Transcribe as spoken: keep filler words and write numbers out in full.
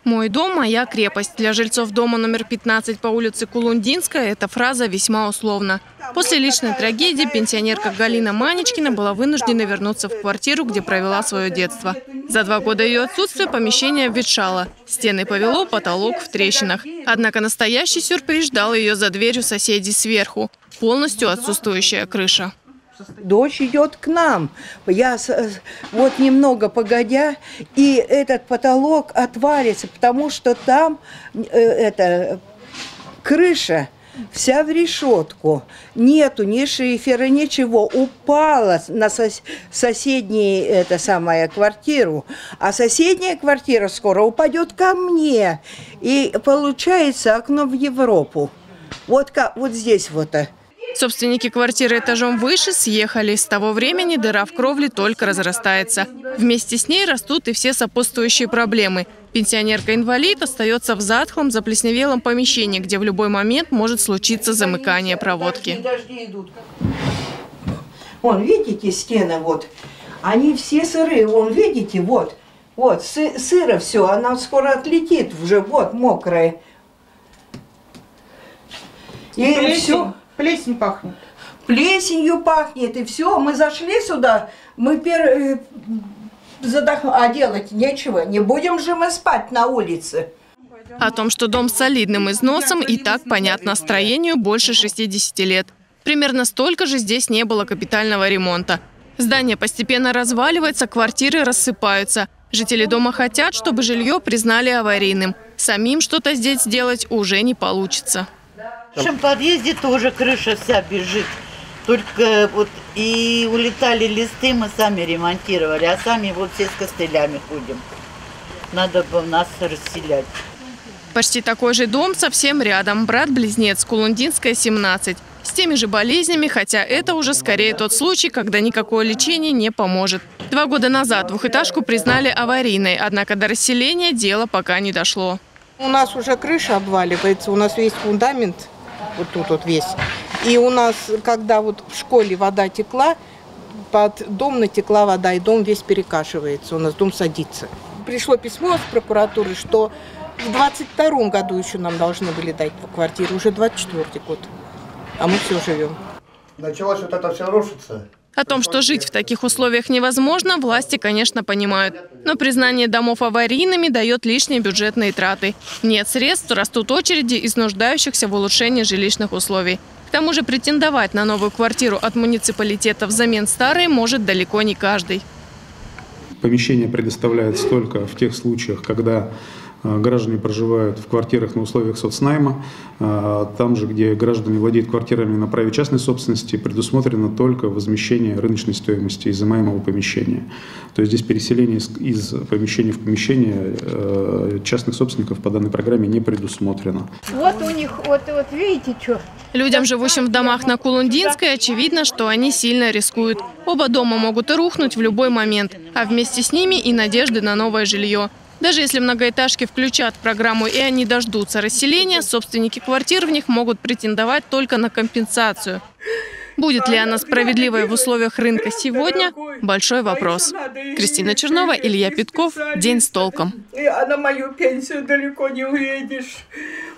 «Мой дом – моя крепость». Для жильцов дома номер пятнадцать по улице Кулундинская эта фраза весьма условна. После личной трагедии пенсионерка Галина Манечкина была вынуждена вернуться в квартиру, где провела свое детство. За два года ее отсутствия помещение обветшало. Стены повело, потолок в трещинах. Однако настоящий сюрприз ждал ее за дверью соседей сверху. Полностью отсутствующая крыша. Дождь идет к нам. Я вот немного погодя, и этот потолок отвалится, потому что там э, это, крыша вся в решетку. Нету ни шифера, ничего. Упала на сос соседнюю это самое, квартиру. А соседняя квартира скоро упадет ко мне. И получается окно в Европу. Вот, как, вот здесь вот. Собственники квартиры этажом выше съехали. С того времени дыра в кровле только разрастается. Вместе с ней растут и все сопутствующие проблемы. Пенсионерка-инвалид остается в затхлом, заплесневелом помещении, где в любой момент может случиться замыкание проводки. Вон, видите, стены вот, они все сырые. Вон, видите, вот, вот, сы сыро все, она скоро отлетит уже, вот, мокрая. И все. Плесень пахнет. Плесенью пахнет, и все. Мы зашли сюда, мы пер... задох... а делать нечего. Не будем же мы спать на улице. О том, что дом с солидным износом, и так понятно строению больше шестидесяти лет. Примерно столько же здесь не было капитального ремонта. Здание постепенно разваливается, квартиры рассыпаются. Жители дома хотят, чтобы жилье признали аварийным. Самим что-то здесь сделать уже не получится. В нашем подъезде тоже крыша вся бежит. Только вот и улетали листы, мы сами ремонтировали, а сами вот все с костылями ходим. Надо бы нас расселять. Почти такой же дом совсем рядом. Брат-близнец, Кулундинская, семнадцать. С теми же болезнями, хотя это уже скорее тот случай, когда никакое лечение не поможет. Два года назад двухэтажку признали аварийной, однако до расселения дело пока не дошло. У нас уже крыша обваливается, у нас весь фундамент. Вот тут вот весь. И у нас, когда вот в школе вода текла, под дом натекла вода, и дом весь перекашивается, у нас дом садится. Пришло письмо с прокуратуры, что в двадцать втором году еще нам должны были дать квартиру, уже двадцать четвёртый год, а мы все живем. Началось вот это все рушиться. О том, что жить в таких условиях невозможно, власти, конечно, понимают. Но признание домов аварийными дает лишние бюджетные траты. Нет средств, растут очереди из нуждающихся в улучшении жилищных условий. К тому же претендовать на новую квартиру от муниципалитета взамен старой может далеко не каждый. Помещение предоставляется только в тех случаях, когда граждане проживают в квартирах на условиях соцнайма. Там же, где граждане владеют квартирами на праве частной собственности, предусмотрено только возмещение рыночной стоимости изымаемого помещения. То есть здесь переселение из, из помещения в помещение частных собственников по данной программе не предусмотрено. Вот у них, вот, вот видите, что. Людям, живущим в домах на Кулундинской, очевидно, что они сильно рискуют. Оба дома могут и рухнуть в любой момент, а вместе с ними и надежды на новое жилье. Даже если многоэтажки включат в программу и они дождутся расселения, собственники квартир в них могут претендовать только на компенсацию. Будет ли она справедливой в условиях рынка сегодня – большой вопрос. Кристина Чернова, Илья Петков. День с толком. А на мою пенсию далеко не уедешь.